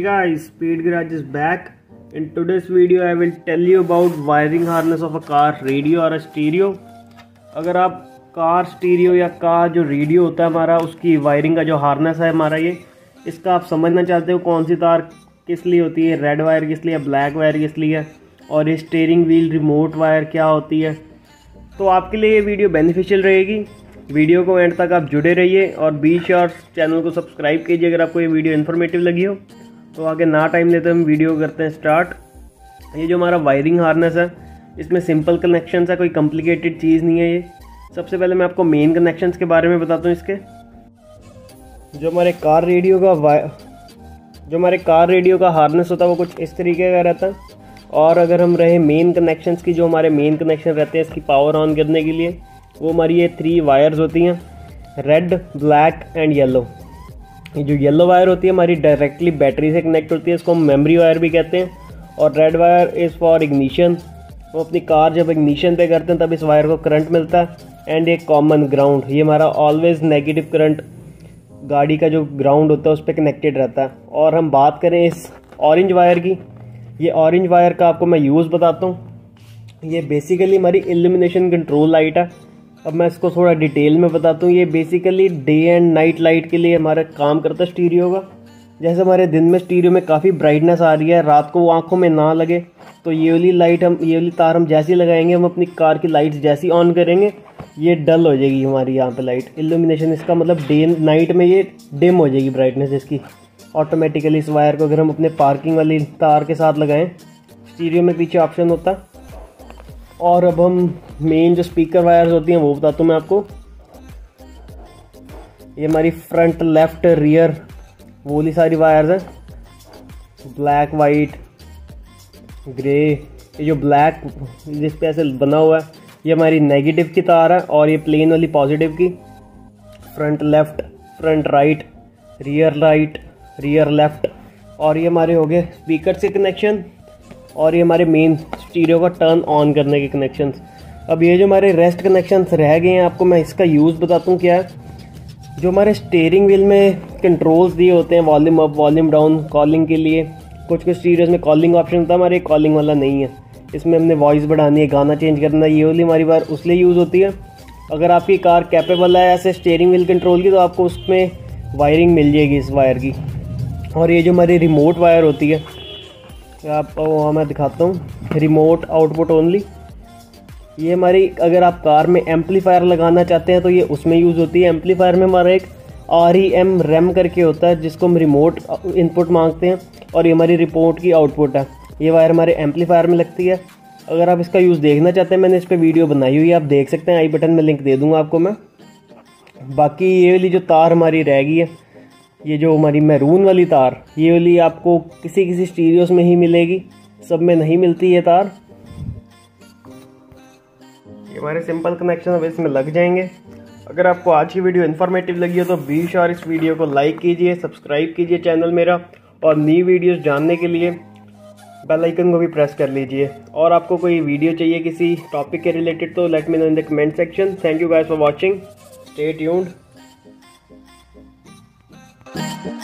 guys, Speed Garage is back. In today's video I will tell you about wiring harness of a car radio or a stereo. अगर आप car stereo या car जो radio होता है हमारा उसकी wiring का जो हार्नेस है हमारा ये इसका आप समझना चाहते हो कौन सी तार किस लिए होती है, रेड वायर किस लिए, ब्लैक वायर किस लिए है और ये स्टीयरिंग व्हील रिमोट वायर क्या होती है, तो आपके लिए ये वीडियो बेनिफिशियल रहेगी। वीडियो को एंड तक आप जुड़े रहिए और बी श्योर चैनल को सब्सक्राइब कीजिए अगर आपको ये वीडियो इन्फॉर्मेटिव लगी हो। तो आगे ना टाइम लेते हम वीडियो करते हैं स्टार्ट। ये जो हमारा वायरिंग हार्नेस है इसमें सिंपल कनेक्शंस है, कोई कॉम्प्लिकेटेड चीज़ नहीं है ये। सबसे पहले मैं आपको मेन कनेक्शंस के बारे में बताता हूँ। इसके जो हमारे कार रेडियो का हार्नेस होता है वो कुछ इस तरीके का रहता है। और अगर हम रहे मेन कनेक्शंस की, जो हमारे मेन कनेक्शन रहते हैं इसकी पावर ऑन करने के लिए, वो हमारी ये 3 वायर्स होती हैं, रेड, ब्लैक एंड येलो। ये जो येलो वायर होती है हमारी डायरेक्टली बैटरी से कनेक्ट होती है, इसको हम मेमोरी वायर भी कहते हैं। और red wire is for ignition, वो अपनी कार जब इग्निशन पे करते हैं तब इस वायर को करंट मिलता है। एंड एक कॉमन ग्राउंड, ये हमारा ऑलवेज नेगेटिव करंट गाड़ी का जो ग्राउंड होता है उस पर कनेक्टेड रहता है। और हम बात करें इस ऑरेंज वायर की, ये ऑरेंज वायर का आपको मैं यूज़ बताता हूँ। ये बेसिकली हमारी इल्यूमिनेशन कंट्रोल लाइट है। अब मैं इसको थोड़ा डिटेल में बताता हूँ। ये basically day and night light के लिए हमारा काम करता है स्टीरियो का। जैसे हमारे दिन में स्टीरियो में काफ़ी ब्राइटनेस आ रही है, रात को वो आँखों में ना लगे, तो ये वाली तार हम जैसी लगाएंगे, हम अपनी कार की लाइट्स जैसी ऑन करेंगे ये डल हो जाएगी हमारी यहाँ पे लाइट। इल्यूमिनेशन इसका मतलब डे नाइट में ये डिम हो जाएगी ब्राइटनेस इसकी ऑटोमेटिकली। इस वायर को अगर हम अपने पार्किंग वाली तार के साथ लगाएं, स्टीरियो में पीछे ऑप्शन होता है। और अब हम मेन जो स्पीकर वायर्स होती हैं वो बताता हूँ मैं आपको। ये हमारी फ्रंट, लेफ्ट, रियर वो वाली सारी वायर्स हैं, ब्लैक, वाइट, ग्रे। ये जो ब्लैक जिस पे ऐसे बना हुआ है ये हमारी नेगेटिव की तार है और ये प्लेन वाली पॉजिटिव की। Front left, front right, rear left. और ये हमारे हो गए स्पीकर से कनेक्शन और ये हमारे मेन स्टीरियो का टर्न ऑन करने के कनेक्शंस। अब ये जो हमारे रेस्ट कनेक्शंस रह गए हैं आपको मैं इसका यूज़ बताता हूँ क्या है। जो हमारे स्टीयरिंग व्हील में कंट्रोल्स दिए होते हैं, volume up, volume down, calling के लिए, कुछ स्टीरियोज में कॉलिंग ऑप्शन होता है, हमारे कॉलिंग वाला नहीं है। इसमें हमने वॉइस बढ़ानी है, गाना चेंज करना है, ये वाली हमारी बार उसलिए यूज़ होती है। अगर आपकी कार कैपेबल है ऐसे स्टीयरिंग व्हील कंट्रोल की तो आपको उसमें वायरिंग मिल जाएगी इस वायर की। और ये जो हमारी रिमोट वायर होती है आपको मैं दिखाता हूँ, रिमोट आउटपुट ओनली। ये हमारी अगर आप कार में एम्पलीफायर लगाना चाहते हैं तो ये उसमें यूज़ होती है। एम्पलीफायर में हमारा एक REM रैम करके होता है जिसको हम रिमोट इनपुट मांगते हैं और ये हमारी रिपोर्ट की आउटपुट है। ये वायर हमारे एम्पलीफायर में लगती है। अगर आप इसका यूज़ देखना चाहते हैं मैंने इस पर वीडियो बनाई हुई है, आप देख सकते हैं, आई बटन में लिंक दे दूँगा आपको मैं। बाकी ये वाली जो तार हमारी रह गई है, ये जो हमारी मैरून वाली तार, ये वाली आपको किसी स्टीरियोस में ही मिलेगी, सब में नहीं मिलती ये तार। ये हमारे सिंपल कनेक्शन अब इसमें लग जाएंगे। अगर आपको आज की वीडियो इन्फॉर्मेटिव लगी हो तो बी श्योर इस वीडियो को लाइक कीजिए, सब्सक्राइब कीजिए चैनल मेरा, और नई वीडियोस जानने के लिए बेल आइकन को भी प्रेस कर लीजिए। और आपको कोई वीडियो चाहिए किसी टॉपिक के रिलेटेड तो let me know in the comment section. Thank you guys for watching, stay tuned.